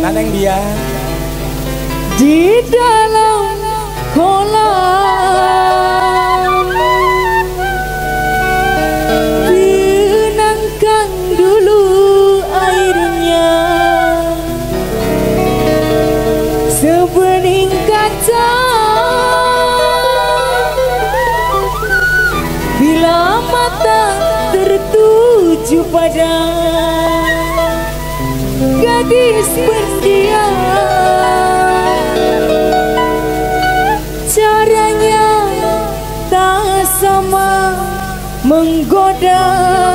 Naneng dia di dalam kolam, tenangkan dulu airnya, sebening kaca bila mata tertuju pada gadis pendiam. Caranya tak sama menggoda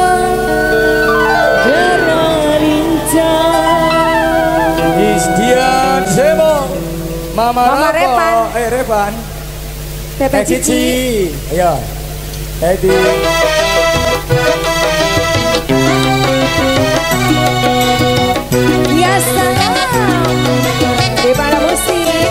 lincah. Istian Sebo Mama Repan. Repan Tete Cici. Ayo Edi Ya salam di para musik.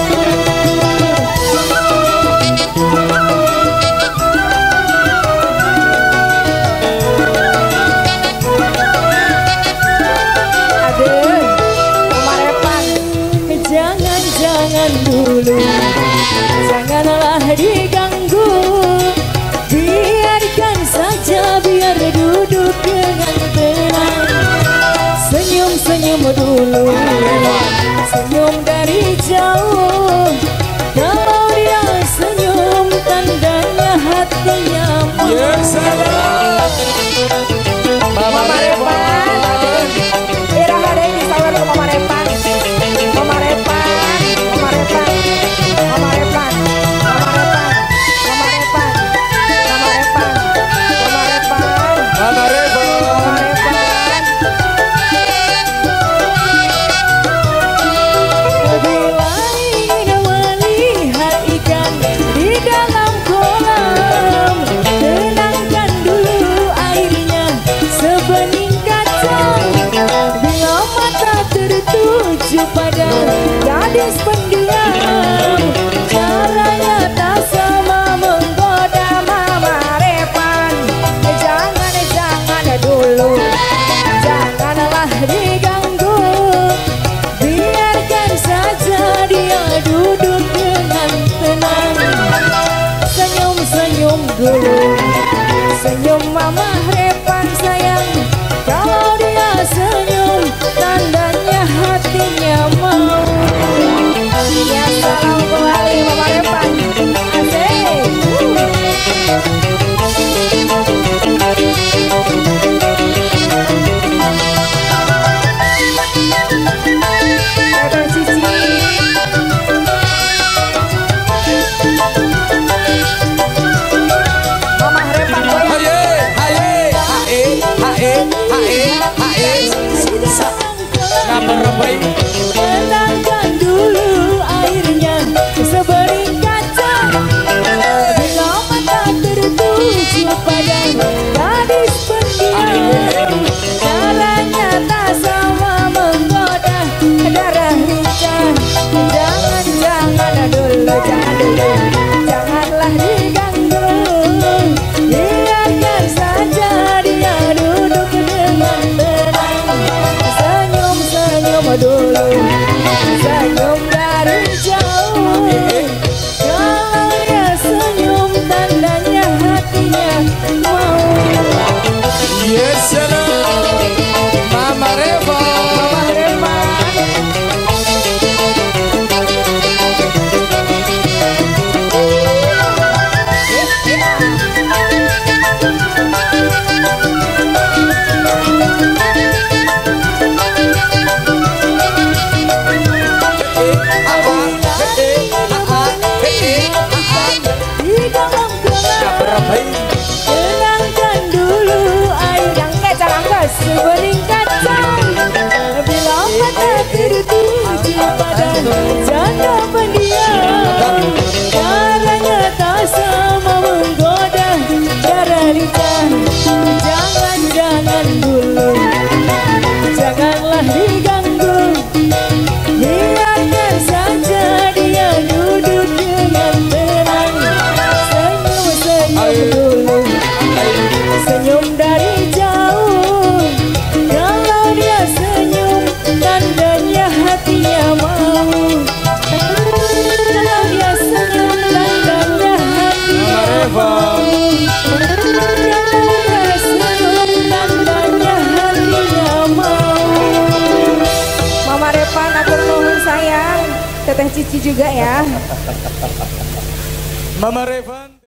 Aduh, Mama Repan. Jangan dulu, janganlah diganggu, biarkan saja, biar duduk dengan tenang. Senyum dulu, senyum dari jauh. Kalau dia senyum, tandanya hatinya mau. Ya salam Mama Repan, irah ada yang disawar ke Mama Repan. Mama Repan, Mama Repan, Mama Repan, Mama Repan, Mama Repan, Mama Repan, Mama Repan, Mama Repan Mama Repan. Bila ingin melihat ikan di dalam kolam, tenangkan dulu airnya, sebening kaca. Bila mata tertuju pada gadis pendiam, caranya tak sama menggoda. Mama Repan, jangan dulu, janganlah diganggu, biarkan saja dia duduk dengan tenang. Senyum dulu, senyum Mama Repan sayang. Kalau dia senyum, tandanya hatinya mau. Ya salam kembali Mama Repan. Asik. Tete Cici. Mama Repan goyang. Tenangkan dulu airnya, sebening kaca. Bila mata tertuju pada gadis pendiam, caranya tak sama menggoda darah lincah. Jangan dulu, janganlah diganggu, biarkan saja dia duduk dengan tenang. Senyum dulu, senyum dari jauh. Kalau dia senyum, tandanya hatinya mau. Yes salam Mama Repan Mama Repan. Revan, atur nuhun sayang. Teteh Cici juga ya. Mama Revan.